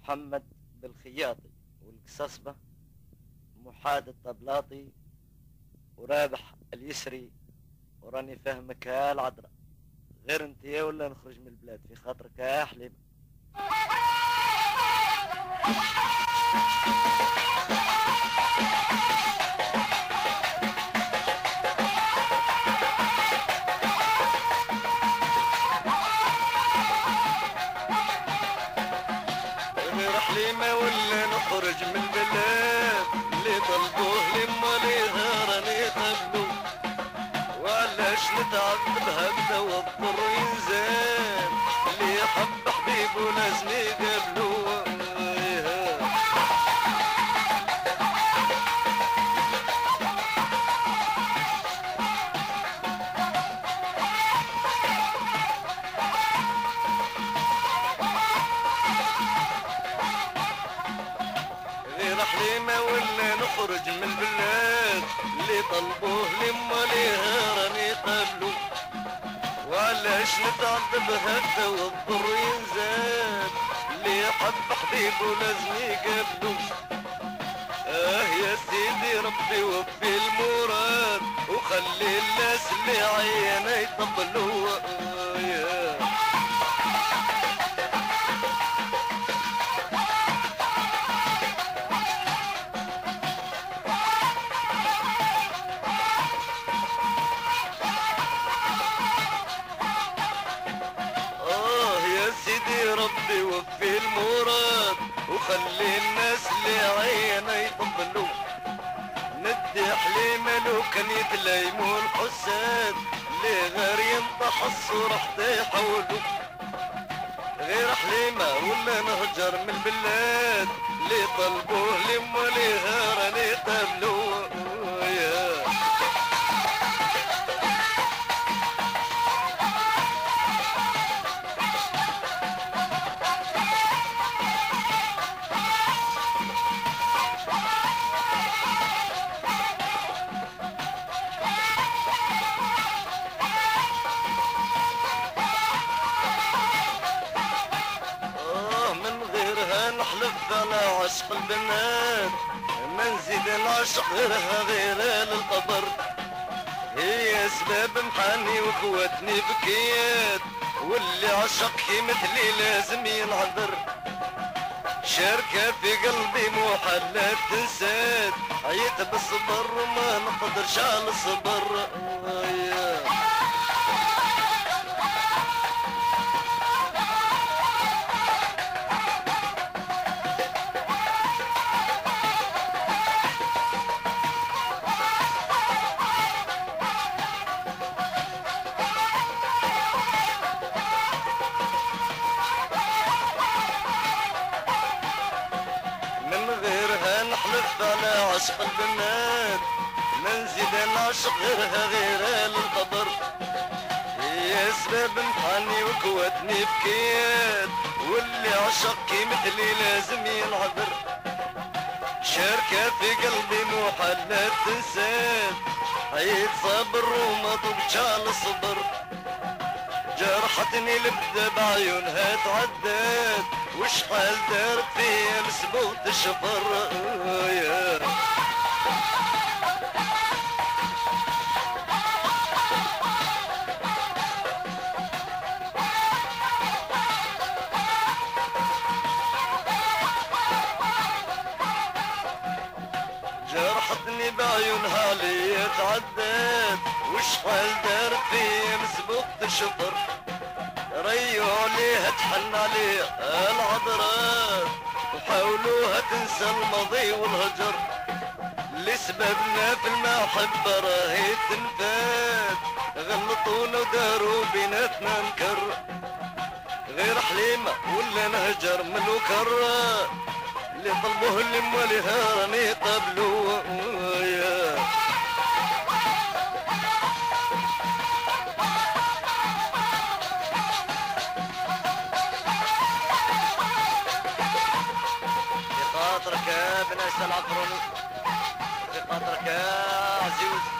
محمد بالخياطي، والقصصبة محاد الطبلاطي، ورابح اليسري، وراني فاهمك هالعذرة. غير انت يا ولا نخرج من البلاد في خاطرك يا حليمة. غير حليمة ولا نخرج من البلاد، اللي طلبوه لما ليها راني قبلو، وعلاش نتعذب هكذا والضر ينزال، اللي يحب حبيبه لازم يقابلو. غير حليمة ولا نخرج من البلاد، اللي طلبوه لما ليها راني قبلو، وعلاش نتعذب هكذا والضر ينزاد، اللي يحب حبيبه لازم يقابلو. يا سيدي ربي وفي المراد، وخلي الناس اللي عينا يطبلوا. سيدي ربي وفي المراد، وخلي الناس اللي عينا يطبلوا. ندي حليمة لو كان يتلايموا الحساد، اللي غير ينطح الصورة حتى يحولوا. غير حليمة ولا نهجر من البلاد، اللي طلبوه لما ليها راني قابلوا. نحلف على عشق البنات، ما نزيد نعشق غيرها غير للقبر. هي سباب محاني وخواتني بكيات، واللي عشق كي مثلي لازم ينعذر. شاركة في قلبي محلات تنساد، عيت بالصبر ما نقدرش على الصبر. نحلف على عشق البنات، ما نزيد نعشق غيرها غير للقبر. هي سباب محاني وكواتني بكيات، واللي عشق كي مثلي لازم ينعذر. شاركة في قلبي محلات تنساد، عيد صبر وما طبتش على الصبر. جرحتني لبدا بعيونها تعدات، وشحال دارت فيا مسبوط الشفر. جرحتني بعيونها لي تعدات، وشحال دارت فيا مسبوط الشفر. ريوا عليها تحن عليها العذرات، وحاولوها تنسى الماضي والهجر. اللي سببنا في المحبة راهي تنفات، غلطونا وداروا بيناتنا نكر. غير حليمة ولا نهجر من الوكر، اللي طلبوه اللي مواليها راني قبلوا. خاطرك يا بن عيسى العفروني، في خاطرك يا عزيز.